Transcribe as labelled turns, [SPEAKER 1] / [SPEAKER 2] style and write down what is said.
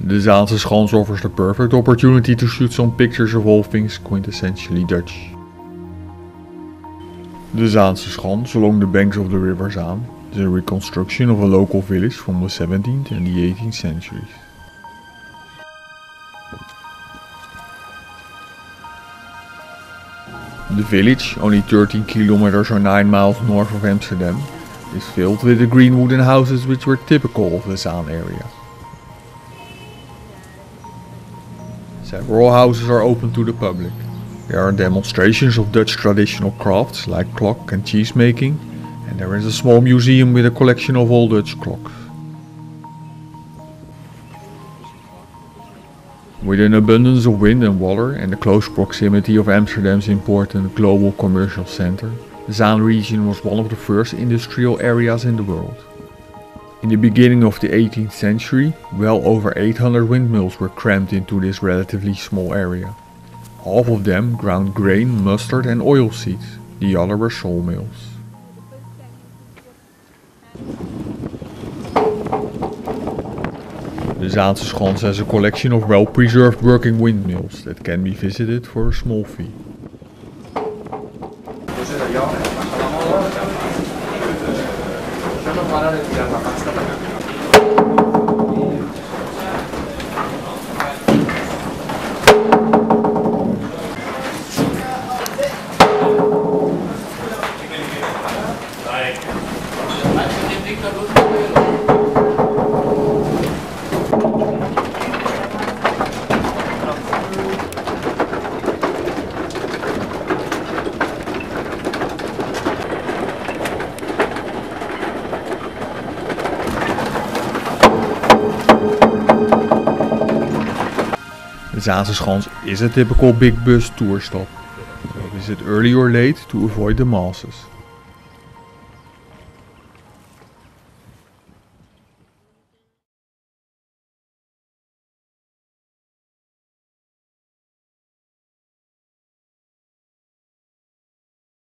[SPEAKER 1] The Zaanse Schans offers the perfect opportunity to shoot some pictures of all things quintessentially Dutch. The Zaanse Schans along the banks of the River Zaan is a reconstruction of a local village from the 17th and the 18th centuries. The village, only 13 kilometers or 9 miles north of Amsterdam, is filled with the green wooden houses which were typical of the Zaan area. Several houses are open to the public. There are demonstrations of Dutch traditional crafts like clock and cheese making, and there is a small museum with a collection of all Dutch clocks. With an abundance of wind and water and the close proximity of Amsterdam's important global commercial center, the Zaan region was one of the first industrial areas in the world. In the beginning of the 18th century, well over 800 windmills were crammed into this relatively small area. Half of them ground grain, mustard and oilseeds, the other were sawmills. The Zaanse Schans has a collection of well-preserved working windmills that can be visited for a small fee. The Zaanse Schans is a typical big bus tour stop, so visit early or late to avoid the masses.